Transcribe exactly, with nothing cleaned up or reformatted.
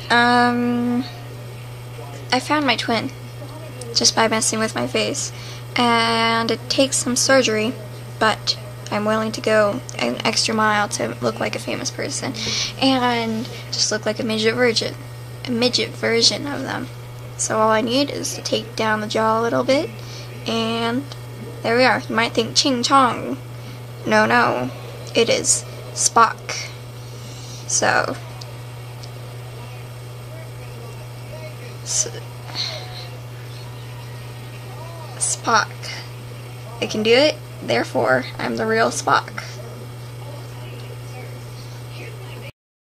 Um, I found my twin just by messing with my face, and it takes some surgery, but I'm willing to go an extra mile to look like a famous person and just look like a midget version, a midget version of them. So all I need is to take down the jaw a little bit, and there we are. You might think ching chong. No, no, it is Spock. So, so Spock. I can do it, therefore I'm the real Spock.